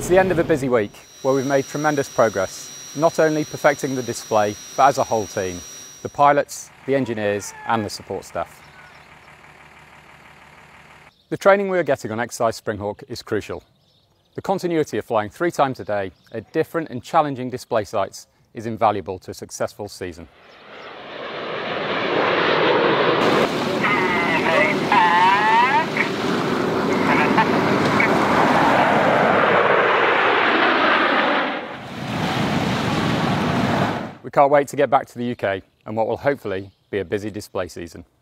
It's the end of a busy week where we've made tremendous progress, not only perfecting the display, but as a whole team, the pilots, the engineers and the support staff. The training we are getting on exercise SPRINGHAWK is crucial. The continuity of flying 3 times a day at different and challenging display sites is invaluable to a successful season. We can't wait to get back to the UK and what will hopefully be a busy display season.